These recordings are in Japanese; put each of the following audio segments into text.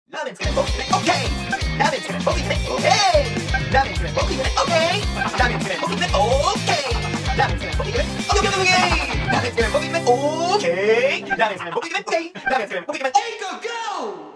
ラーメン作れ僕ね、オッケー。ラーメン作れ僕ね、オッケー。ラーメン作れ僕ね、オッケー。ラーメン作れ僕ね、オッケー。ラーメン作れ僕ね、オッケー。ラーメン作れ僕ね、オッケー。ラーメン作れ僕ね、オッケー。ラーメン作れ僕ね、オッケー。ゴーゴー。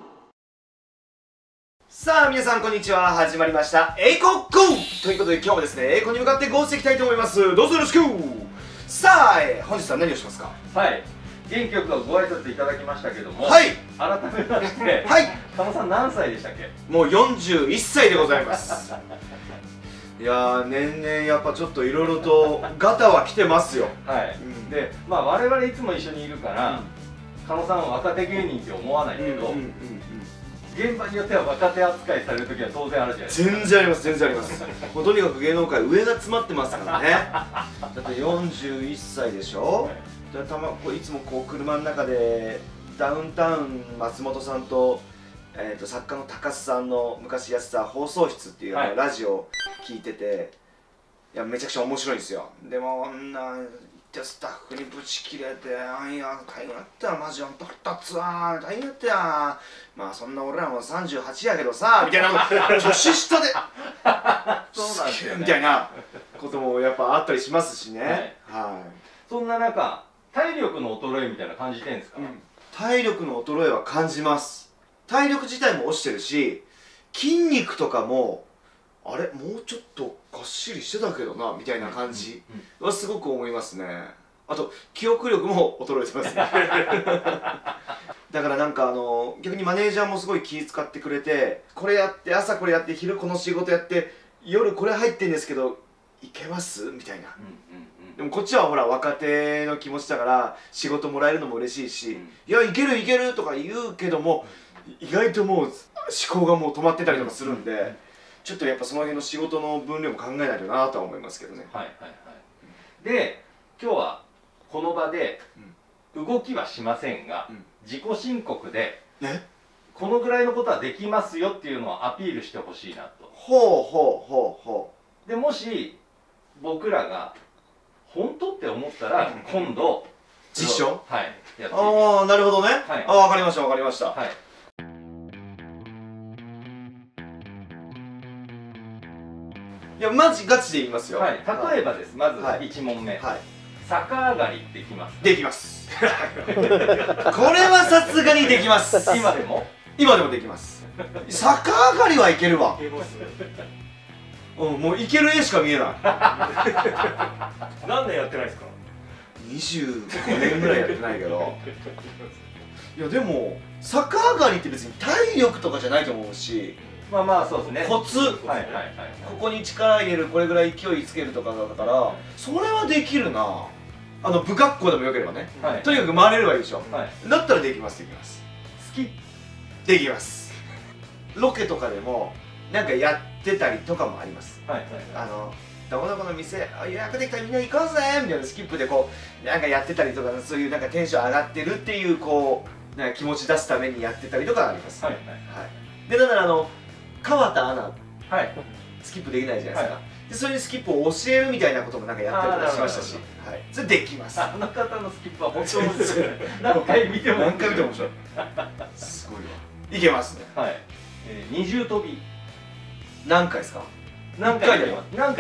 さあ皆さんこんにちは。始まりましたエイコゴーということで今日もですね、エイコに向かってゴーしていきたいと思います。どうぞよろしく。さあ、本日は何をしますか？ はい、元気よくご挨拶いただきましたけども、 はい、 改めましてはい、 加納さん何歳でしたっけ？ もう41歳でございますいやー、年々やっぱちょっといろいろとガタは来てますよ。 はい、で、まあ我々いつも一緒にいるから、加納さんは若手芸人って思わないけど、現場によっては若手扱いされる時は当然あるじゃないですか。 全然あります、全然ありますもうとにかく芸能界上が詰まってますからねだって41歳でしょ、でいつもこう車の中でダウンタウン松本さんと、作家の高須さんの昔やってた放送室っていうラジオを聞いてて、いやめちゃくちゃ面白いんですよ。でもスタッフにブチ切れて「あいや大変だったよマジあんた2つは大変だったよ、まあそんな俺らも38やけどさ」みたいな年下でそうなんですよねみたいなこともやっぱあったりしますしね。はい、 そんな中体力の衰えみたいな感じてるんですか？ 体力の衰えは感じます。体力自体も落ちてるし、筋肉とかもあれもうちょっとがっしりしてたけどなみたいな感じはすごく思いますね。あと記憶力も衰えてますだからなんか逆にマネージャーもすごい気遣ってくれて、これやって朝これやって昼この仕事やって夜これ入ってんですけどいけますみたいな。でもこっちはほら若手の気持ちだから仕事もらえるのも嬉しいし、いやいけるいけるとか言うけども意外ともう思考がもう止まってたりとかするんで、ちょっとやっぱその辺の仕事の分量も考えないとなとは思いますけどね。 はいはいはい。で今日はこの場で動きはしませんが、自己申告でこのぐらいのことはできますよっていうのをアピールしてほしいなと。 ほうほうほうほうでもし僕らが本当って思ったら今度実証はいやっていきます。 ああなるほどね。 はい、 ああ分かりました分かりました。 はい、 いやマジガチで言いますよ。 はい、例えばです。まず1問目、はい、逆上がりできますか？ できますこれはさすがにできます。 今でもできます。逆上がりはいけるわ。もういける絵しか見えない何年やってないですか ？25年ぐらいやってないけどいやでも逆上がりって別に体力とかじゃないと思うし、 まあまあそうですね、 コツ、ここに力入れるこれぐらい勢いつけるとかだから、それはできるな。不格好でもよければね、とにかく回れればいいでしょ。だったらできますできます。 好きできます。ロケとかでもなんかやってたりとかもあります。どこどこの店予約できたらみんな行こうぜみたいなスキップでこうなんかやってたりとか、そういうなんかテンション上がってるっていうこうなんか気持ち出すためにやってたりとかあります。でだから川田アナ、スキップできないじゃないですか。でそういうスキップを教えるみたいなこともなんかやったりとかしましたし、それできます。 あの方のスキップは本当面白い何回見ても面白いすごいわ。いけますね。 はい、二重跳び何回ですか？ 何回いけますか？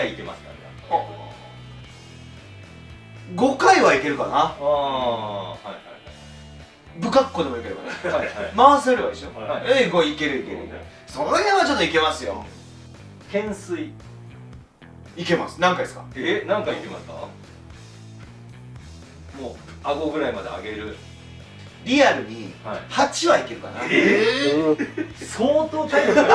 5回はいけるかな。 ああ、はいはい。 不格好でもいければね回せればいいでしょ。5いけるいける。その辺はちょっといけますよ。 懸垂いけます。何回ですか？ 何回いけますか？もう顎ぐらいまで上げる。 リアルに8はいけるかな。 相当体力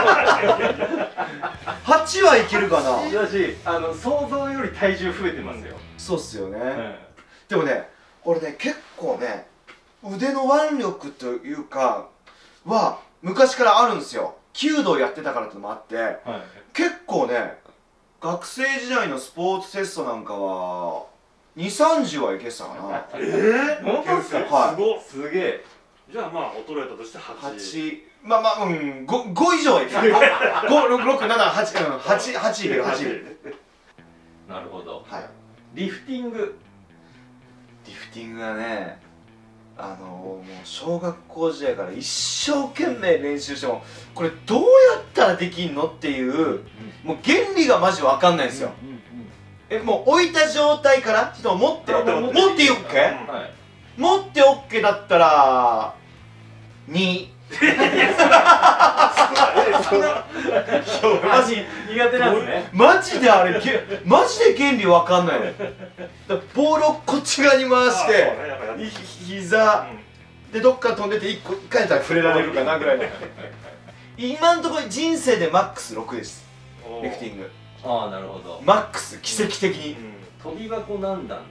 8はいけるかな。 しかし想像より体重増えてますよ。 そうっすよね。でもね俺ね結構ね腕の腕力というかは昔からあるんですよ。弓道やってたからってのもあって、結構ね学生時代のスポーツテストなんかは2、30はいけてたかな。 本当ですか？ はい。 すげえ。 じゃあまあ衰えたとして8。 まあまあ5以上はいける。5、6、7、8いける8いける。 なるほど。 はい。 リフティングはねもう小学校時代から一生懸命練習してもこれどうやったらできんのっていう、もう原理がマジわかんないんですよ。もう置いた状態からちょっと持っていい OK？ 持って OK だったら2。 マジ苦手なんですね。 マジであれマジで原理わかんないの。ボールをこっち側に回して膝でどっか飛んでて1回やったら触れられるかなぐらいの。今のところ人生でマックス6です、リフティング。 ああ、なるほど。 マックス、奇跡的に。 飛び箱何段とか。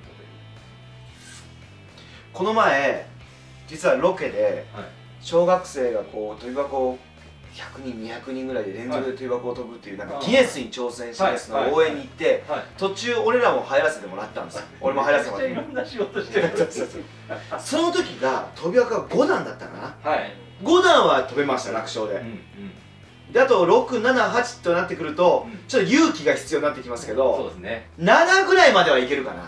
この前実はロケで小学生がこう飛び箱を100人200人ぐらいで連続で飛び箱を飛ぶっていうなんかギネスに挑戦したやつの応援に行って途中俺らも入らせてもらったんですよ。俺も入らせてもらって。 いろんな仕事してる。 その時が飛び箱が5段だったかな。 はい。 5段は飛べました、楽勝で。であと6、7、8となってくるとちょっと勇気が必要になってきますけど、そうですね、7ぐらいまではいけるかな。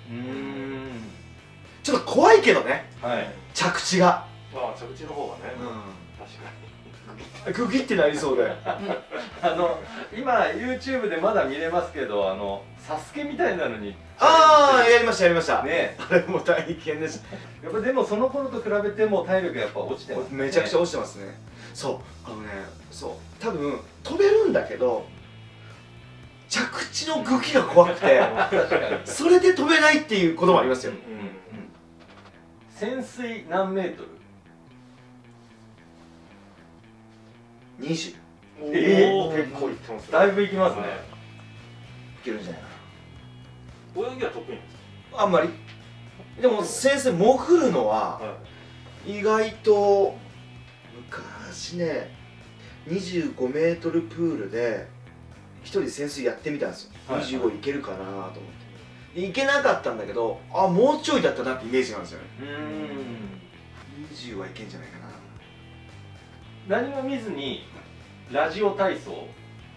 ちょっと怖いけどね、着地が。 まあ着地の方がね、確かにグギってなりそうで。 今 YouTube でまだ見れますけど、サスケみたいなのにやりましたやりましたね。 あれも大変です。 やっぱでもその頃と比べても体力やっぱ落ちてますね。 めちゃくちゃ落ちてますね。そうそう多分飛べるんだけど着地のグキが怖くてそれで飛べないっていうこともありますよ。 潜水何メートル ？20。 結構いってます。 だいぶいきますね。 いけるんじゃないかな。泳ぎは得意なんですか？あんまり。でも先生潜るのは意外と昔ね25メートルプールで一人潜水やってみたんですよ。25いけるかなと思って。いけなかったんだけど、もうちょいだったなってイメージなんですよね。20はいけんじゃないかな。 何も見ずにラジオ体操。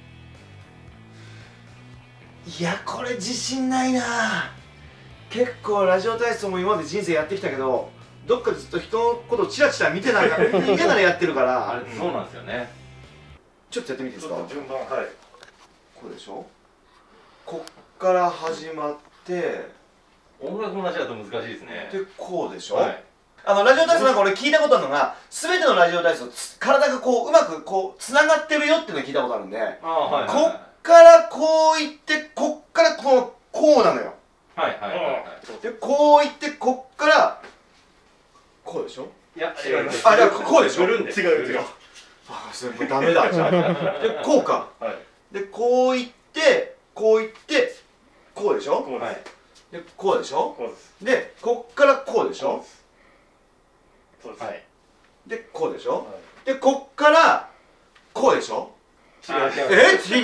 いやこれ自信ないな。結構ラジオ体操も今まで人生やってきたけどどっかでずっと人のことをチラチラ見てないから見ながらやってるからあれそうなんですよね。 ちょっとやってみていいですか？ 順番こうでしょ。こっから始まって音楽の話だと難しいですね。 でこうでしょ。ラジオ体操なんか俺聞いたことあるのが全てのラジオ体操体がこううまくこうつながってるよっていうのを聞いたことあるんで、こっからこういってこっからこうなのよ。でこういってこっからこうでしょ。 いや違う。 じゃあこうでしょ。 違う。 それダメだじゃあ。でこうか。でこういってこういってこうでしょ。でこうでしょ。でこっからこうでしょ。でこうでしょ。でこっからこうでしょ。 違う。 違う。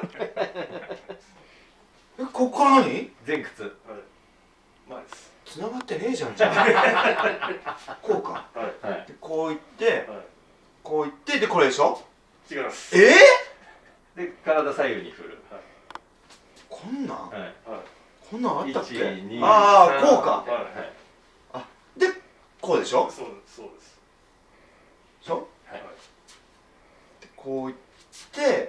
こっから何？ 前屈。 前です。 繋がってねえじゃん。じゃあこうか。でこういってこういってでこれでしょ。 違います。 で体左右に振る。 こんなんあったっけ？ こうか。でこうでしょ。 そうですでしょ。でこういって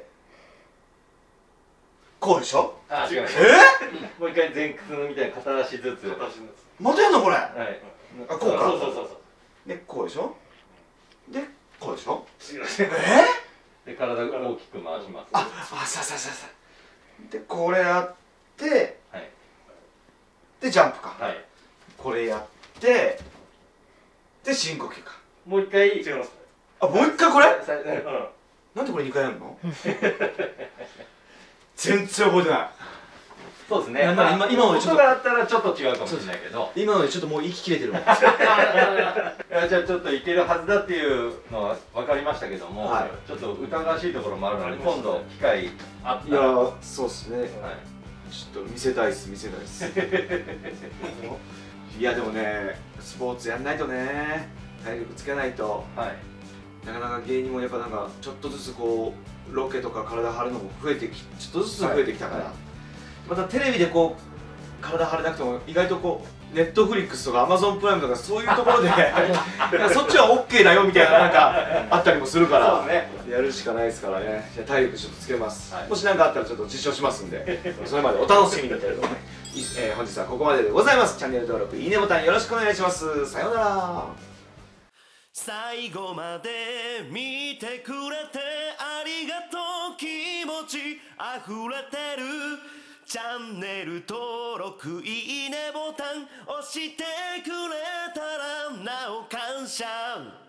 こうでしょ。 違う。もう一回前屈みたいな片足ずつ。 またやんのこれ。こうか。 そうでこうでしょ。でこうでしょ。 で体を大きく回します。 でこれやってでジャンプか。これやってで深呼吸か。 もう一回違います。 もう一回これ？なんでこれ2回やるの？全然覚えてない。 そうですね。 今のでちょっと音があったらちょっと違うかもしれないけど、 今のでちょっともう息切れてるもん。 じゃあちょっといけるはずだっていうのは分かりましたけども、ちょっと疑わしいところもあるので今度機会あったら。 いやそうっすね。ちょっと見せたいっす。いやでもねスポーツやんないとね体力つけないとなかなか芸人もやっぱなんかちょっとずつこうロケとか体張るのもちょっとずつ増えてきたから、またテレビでこう体張れなくても意外とこうネットフリックスとかアマゾンプライムとかそういうところでそっちは OK だよみたいななんかあったりもするからそうね、 やるしかないですからね。じゃあ体力ちょっとつけます、 はい、 もし何かあったらちょっと実証しますんでそれまでお楽しみにということで、本日はここまででございます。チャンネル登録、いいねボタンよろしくお願いします。さようなら。 最後まで見てくれてありがとう、気持ち溢れてる。チャンネル登録、いいねボタン押してくれたらなお感謝。